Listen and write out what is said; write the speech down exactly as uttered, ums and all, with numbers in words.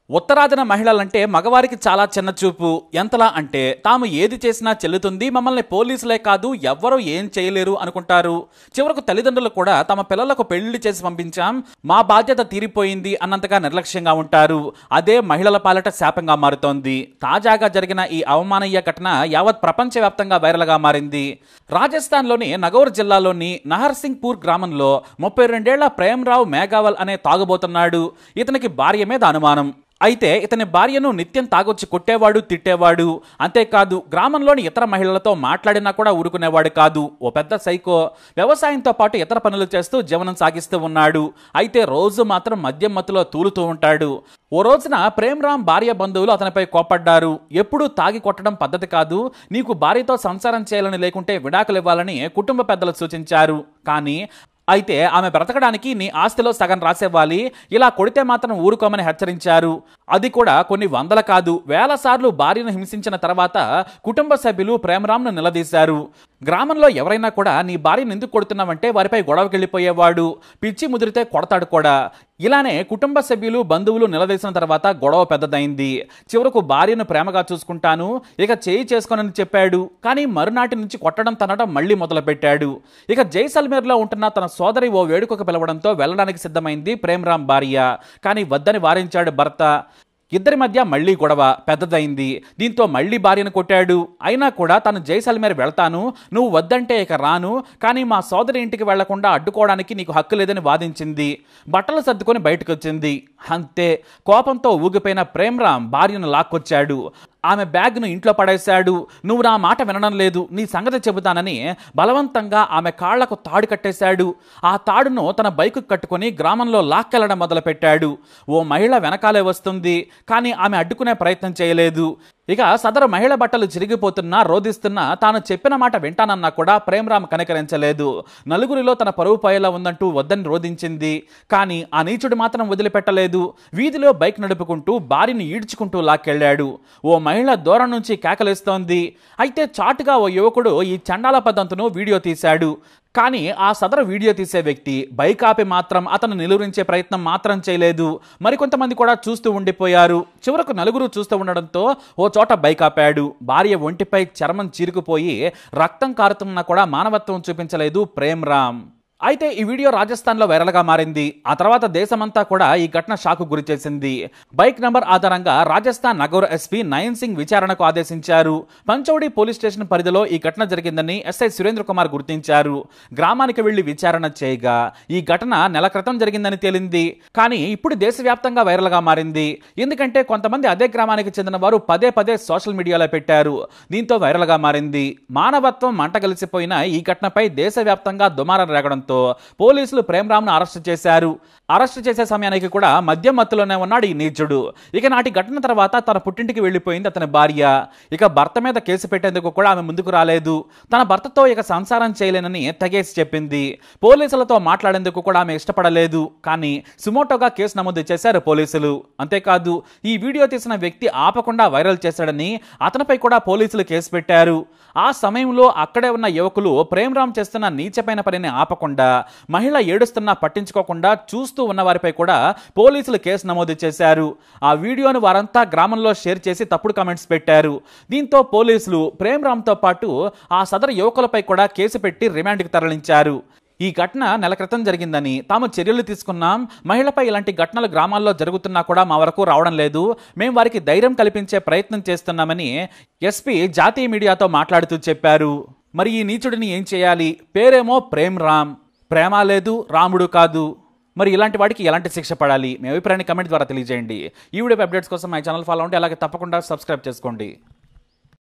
ఉత్తరాదిన మహిళలంటే మగవారికి చాలా చిన్న చూపు. ఎంతలా అంటే తాము ఏది చేసినా చెల్లుతుంది, మమ్మల్ని పోలీసులే కాదు ఎవ్వరూ ఏం చేయలేరు అనుకుంటారు. చివరకు తల్లిదండ్రులు కూడా తమ పిల్లలకు పెళ్లి చేసి పంపించాం, మా బాధ్యత తీరిపోయింది అన్నంతగా నిర్లక్ష్యంగా ఉంటారు. అదే మహిళల పాలట శాపంగా మారుతోంది. తాజాగా జరిగిన ఈ అవమానీయ ఘటన యావత్ ప్రపంచవ్యాప్తంగా వైరల్గా మారింది. రాజస్థాన్లోని నగౌర్ జిల్లాలోని నహర్సింగ్పూర్ గ్రామంలో ముప్పై రెండేళ్ల ప్రేమ్రావ్ మేఘావల్ అనే తాగుబోతున్నాడు. ఇతనికి భార్య మీద అనుమానం. అయితే ఇతని భార్యను నిత్యం తాగొచ్చి కొట్టేవాడు, తిట్టేవాడు. అంతేకాదు గ్రామంలోని ఇతర మహిళలతో మాట్లాడినా కూడా ఊరుకునేవాడు కాదు. ఓ పెద్ద సైకో. వ్యవసాయంతో పాటు ఇతర పనులు చేస్తూ జీవనం సాగిస్తూ ఉన్నాడు. అయితే రోజు మాత్రం మద్యం మత్తులో తూలుతూ ఉంటాడు. ఓ రోజున ప్రేమ్రామ్ భార్య బంధువులు అతనిపై కోపడ్డారు. ఎప్పుడూ తాగి కొట్టడం పద్ధతి కాదు, నీకు భార్యతో సంసారం చేయాలని లేకుంటే విడాకులు ఇవ్వాలని కుటుంబ పెద్దలు సూచించారు. కానీ అయితే ఆమె బ్రతకడానికి నీ ఆస్తిలో సగం రాసేవ్వాలి, ఇలా కొడితే మాత్రం ఊరుకోమని హెచ్చరించారు. అది కూడా కొన్ని వందల కాదు వేల సార్లు భార్యను హింసించిన తర్వాత కుటుంబ సభ్యులు ప్రేమ్రామ్ను నిలదీశారు. గ్రామంలో ఎవరైనా కూడా నీ భార్యను ఎందుకు కొడుతున్నావంటే వారిపై గొడవకెళ్ళిపోయేవాడు. పిచ్చి ముదిరితే కొడతాడు కూడా. ఇలానే కుటుంబ సభ్యులు బంధువులు నిలదీసిన తర్వాత గొడవ పెద్దదైంది. చివరకు భార్యను ప్రేమగా చూసుకుంటాను, ఇక చేయి చేసుకోనని చెప్పాడు. కానీ మరునాటి నుంచి కొట్టడం తనడం మళ్లీ మొదలుపెట్టాడు. ఇక జైసల్మేర్లో ఉంటున్న తన సోదరి ఓ వేడుకకు పిలవడంతో వెళ్లడానికి సిద్ధమైంది ప్రేమ్రామ్ భార్య. కానీ వద్దని వారించాడు భర్త. ఇద్దరి మధ్య మళ్లీ గొడవ పెద్దదైంది. దీంతో మళ్లీ భార్యను కొట్టాడు. అయినా కూడా తను జైసల్మేర్ వెళ్తాను, నువ్వు వద్దంటే ఇక రాను, కానీ మా సోదరి ఇంటికి వెళ్లకుండా అడ్డుకోవడానికి నీకు హక్కు లేదని వాదించింది. బట్టలు సర్దుకొని బయటకు వచ్చింది. అంతే, కోపంతో ఊగిపోయిన ప్రేమ్రామ్ భార్యను లాక్కొచ్చాడు. ఆమె బ్యాగ్ను ఇంట్లో పడేశాడు. నువ్వు నా మాట వినడం లేదు, నీ సంగతి చెబుతానని బలవంతంగా ఆమె కాళ్లకు తాడు కట్టేశాడు. ఆ తాడును తన బైకు కట్టుకుని గ్రామంలో లాక్కెళ్లడం మొదలుపెట్టాడు. ఓ మహిళ వెనకాలే వస్తుంది, కానీ ఆమె అడ్డుకునే ప్రయత్నం చేయలేదు. ఇక సదరు మహిళ బట్టలు చిరిగిపోతున్నా, రోధిస్తున్నా తాను చెప్పిన మాట వింటానన్నా కూడా ప్రేమ్రామ్ కనికరించలేదు. నలుగురిలో తన పరువు పోయేలా ఉందంటూ వద్దని రోధించింది. కానీ ఆ నీచుడు మాత్రం వదిలిపెట్టలేదు. వీధిలో బైక్ నడుపుకుంటూ భార్యని ఈడ్చుకుంటూ లాక్కెళ్లాడు. ఓ మహిళ దూరం నుంచి కేకలేస్తోంది. అయితే చాటుగా ఓ యువకుడు ఈ చండాల పద్ధతును వీడియో తీశాడు. కానీ ఆ సదరు వీడియో తీసే వ్యక్తి బైక్ ఆపి మాత్రం అతను నిలువరించే ప్రయత్నం మాత్రం చేయలేదు. మరికొంతమంది కూడా చూస్తూ ఉండిపోయారు. చివరకు నలుగురు చూస్తూ ఉండడంతో ఓ చోట బైక్ ఆపాడు. భార్య ఒంటిపై చర్మం చీరుకుపోయి రక్తం కారుతున్నా కూడా మానవత్వం చూపించలేదు ప్రేమ్రామ్. అయితే ఈ వీడియో రాజస్థాన్లో వైరల్గా మారింది. ఆ తర్వాత దేశమంతా కూడా ఈ ఘటన షాకు గురిచేసింది. బైక్ నంబర్ ఆధారంగా రాజస్థాన్ నగౌర్ ఎస్పీ నయన్ సింగ్ విచారణకు ఆదేశించారు. పంచౌడి పోలీస్ స్టేషన్ పరిధిలో ఈ ఘటన జరిగిందని ఎస్ఐ సురేంద్ర కుమార్ గుర్తించారు. గ్రామానికి వెళ్లి విచారణ చేయగా ఈ ఘటన నెల క్రితం జరిగిందని తేలింది. కానీ ఇప్పుడు దేశవ్యాప్తంగా వైరల్గా మారింది. ఎందుకంటే కొంతమంది అదే గ్రామానికి చెందిన వారు పదే పదే సోషల్ మీడియాలో పెట్టారు. దీంతో వైరల్గా మారింది. మానవత్వం మంటగలిసిపోయిన ఈ ఘటనపై దేశవ్యాప్తంగా దుమారం రేగడంతో పోలీసులు ప్రేమ్రామ్ను అరెస్టు చేశారు. అరెస్టు చేసే సమయానికి కూడా మద్యం మత్తులోనే ఉన్నాడు ఈ నీచుడు. ఇక నాటి ఘటన తర్వాత తన పుట్టింటికి వెళ్లిపోయింది అతని భార్య. ఇక భర్త మీద కేసు పెట్టేందుకు కూడా ఆమె ముందుకు రాలేదు. తన భర్తతో ఇక సంసారం చేయలేనని తెగేసి చెప్పింది. పోలీసులతో మాట్లాడేందుకు కూడా ఆమె ఇష్టపడలేదు. కానీ సుమోటోగా కేసు నమోదు చేశారు పోలీసులు. అంతేకాదు ఈ వీడియో తీసిన వ్యక్తి ఆపకుండా వైరల్ చేశాడని అతనిపై కూడా పోలీసులు కేసు పెట్టారు. ఆ సమయంలో అక్కడే ఉన్న యువకులు ప్రేమ్రామ్ చేస్తున్న నీచమైన పనిని ఆపకుండా, మహిళ ఏడుస్తున్నా పట్టించుకోకుండా చూస్తూ ఉన్న వారిపై కూడా పోలీసులు కేసు నమోదు చేశారు. ఆ వీడియోను వారంతా గ్రామంలో షేర్ చేసి తప్పుడు కామెంట్స్ పెట్టారు. దీంతో పోలీసులు ప్రేమ్రామ్తో పాటు ఆ సదరు యువకులపై కూడా కేసు పెట్టి రిమాండ్కి తరలించారు. ఈ ఘటన నెల క్రితం జరిగిందని, తాము చర్యలు తీసుకున్నాం, మహిళపై ఇలాంటి ఘటనలు గ్రామాల్లో జరుగుతున్నా కూడా మా వరకు రావడం లేదు, మేము వారికి ధైర్యం కల్పించే ప్రయత్నం చేస్తున్నామని ఎస్పీ జాతీయ మీడియాతో మాట్లాడుతూ చెప్పారు. మరి ఈ నీచుడిని ఏం చేయాలి? పేరేమో ప్రేమ్రామ్, ప్రేమ లేదు, రాముడు కాదు. మరి ఇలాంటి వాడికి ఎలాంటి శిక్ష పడాలి? మీ అభిప్రాయాన్ని కమెంట్ ద్వారా తెలియజేయండి. ఈ వీడియో అప్డేట్స్ కోసం మా ఛానల్ ఫాలో అవ్వండి. అలాగే తప్పకుండా సబ్స్క్రైబ్ చేసుకోండి.